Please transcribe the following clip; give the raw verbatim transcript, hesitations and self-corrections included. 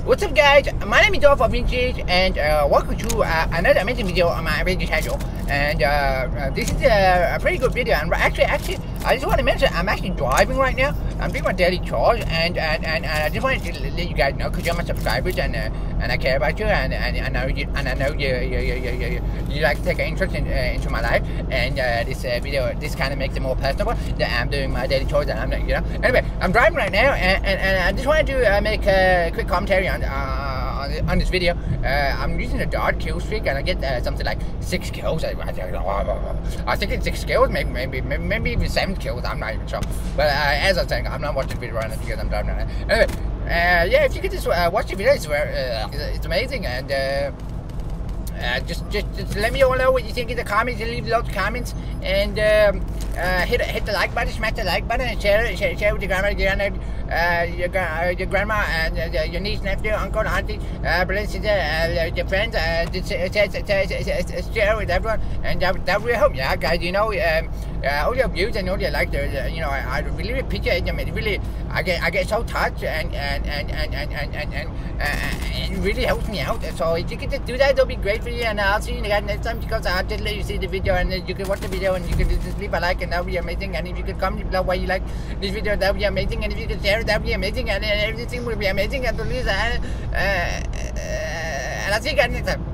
What's up, guys? My name is Dolph of Vintage, and uh, welcome to uh, another amazing video on my video channel. And uh, uh, this is a, a pretty good video. And actually, actually, I just want to mention I'm actually driving right now. I'm doing my daily chores, and and, and, and I just wanted to let you guys know because you're my subscribers, and uh, and I care about you, and and I know you, and I know you you you you, you, you like to take an interest in, uh, into my life. And uh, this uh, video, this kind of makes it more personal that I'm doing my daily chores, and I'm not, you know. Anyway, I'm driving right now, and, and, and I just wanted to uh, make a quick commentary on. Uh, on, on this video. uh, I'm using a dart kill streak, and I get uh, something like six kills. I, I, I think it's six kills, maybe, maybe maybe even seven kills. I'm not even sure. But uh, as I was saying, I'm not watching the video right now because I'm driving right now. Anyway, uh, yeah, if you could just uh, watch the video, it's, uh, it's amazing. And uh, uh, just, just just let me all know what you think in the comments. Leave lots of comments, and um, uh, hit hit the like button, smash the like button, and share it, share, share with your grandma, your grandma, uh, your, uh, your grandma, and uh, your niece, nephew, uncle, auntie, uh, brother, sister, uh, your friends. Uh, just, uh, share with everyone, and that, that will help. Yeah, guys, you know, um, uh, all your views and all your likes, uh, you know, I, I really appreciate them. It really, I get I get so touched, and and and and and and, and, and uh, it really helps me out. So if you could just do that, that'll be great for you. And I'll see you guys next time, because I'll just let you see the video, and you can watch the video, and you can just leave a like, and that'll be amazing. And if you could comment below why you like this video, that'll be amazing. And if you could share it, that'll be amazing. And, and everything will be amazing. And please, uh, uh, uh, and I'll see you guys next time.